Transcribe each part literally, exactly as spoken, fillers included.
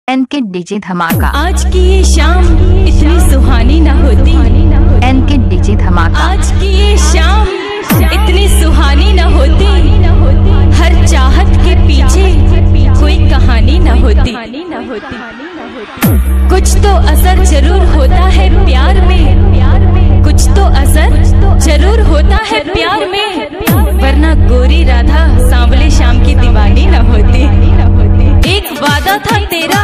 NK DJ धमाका। आज की ये शाम इतनी सुहानी न होती। एनके डीजे धमाका। आज की ये शाम इतनी सुहानी न होती। हर चाहत के पीछे कोई कहानी न होती। कुछ तो असर जरूर होता है प्यार में, कुछ तो असर जरूर होता है प्यार में, वरना गोरी राधा सांवले शाम की दीवानी न होती। एक वादा था तेरा,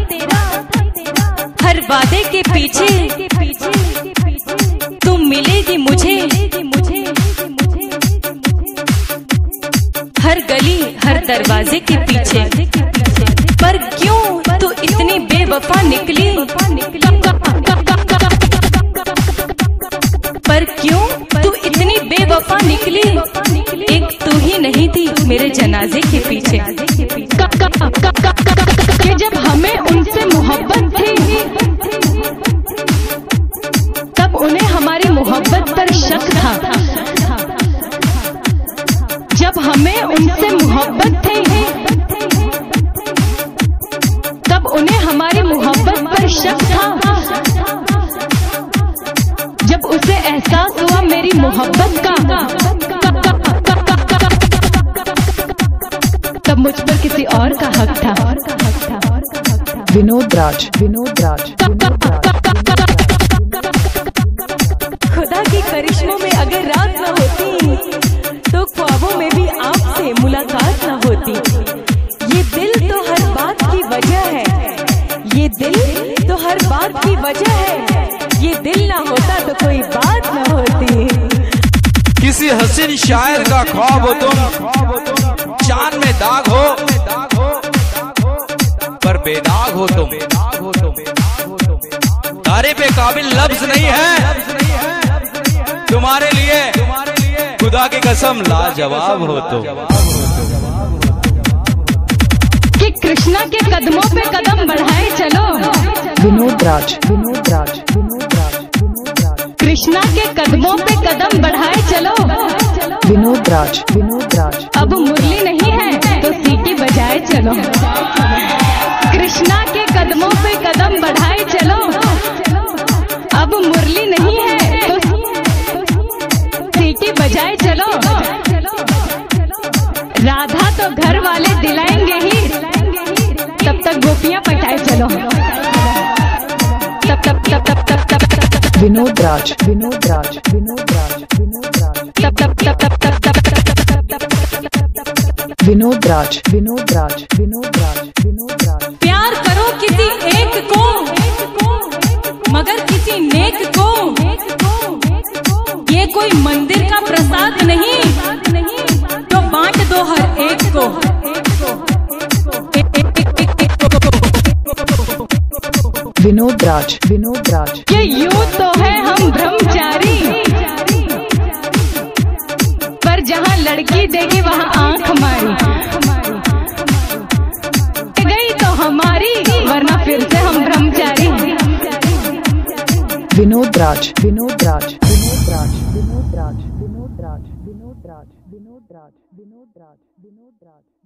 हर वादे के पीछे तुम मिलेगी मुझे। हर गली हर दरवाजे के पीछे, पर क्यों तू इतनी बेवफा निकली? पर क्यों तू इतनी बेवफा निकली? एक तू ही नहीं थी मेरे जनाजे के पीछे। कि जब हमें उनसे मोहब्बत थी, तब उन्हें हमारी मोहब्बत पर शक था। जब हमें उनसे मोहब्बत थी, तब उन्हें हमारी मोहब्बत पर शक था। जब उसे एहसास हुआ मेरी मोहब्बत का, तब मुझ पर किसी और का हक था। विनोद राज, विनोद राज, खुदा की करिश्मों में अगर रात न होती, तो ख्वाबों में भी आपसे मुलाकात न होती। ये दिल तो हर बात की वजह है, ये दिल तो हर बात की वजह है। ये दिल ना होता तो कोई बात न होती। किसी हसीन शायर का ख्वाब हो तुम, चांद में दाग हो पर बेदाग हो तुम। तारे पे काबिल लफ्ज नहीं है तुम्हारे लिए, खुदा की कसम लाजवाब हो तुम। कि कृष्णा के कदमों पे कदम बढ़ाए चलो। विनोद राज, विनोद राज, विनोद राज, विनोद राज, कृष्णा के कदमों पे कदम बढ़ाए चलो। विनोद राज, विनोद राज। अब मुरली नहीं है तो सीटी बजाए चलो। कृष्णा के कदमों पे कदम बढ़ाए चलो। अब मुरली नहीं है तो सीटी बजाए चलो। राधा तो घर वाले दिलाएंगे ही, तब तक गोपियां पटाए चलो। तब तब तब तब तब तब तब विनोद राज, विनोद राज, विनोद राज, विनोद राज, तब तब तब तब तब तब विनोद राज, विनोद राज, विनोद राज, विनोद राज। प्यार करो किसी एक को, मगर किसी नेक को। ये कोई मंदिर का प्रसाद नहीं, तो बांट दो हर एक को। विनोद राज, विनोद राज। ये यूं तो है हम ब्रह्मचारी, पर जहाँ लड़की देगी वहाँ आंख मारी। गई तो हमारी, वरना फिर से हम ब्रह्मचारी। विनोद राज, विनोद राज, विनोद राज, विनोद राज, विनोद राज, विनोद राज, विनोद राज, विनोद राज, विनोद राज।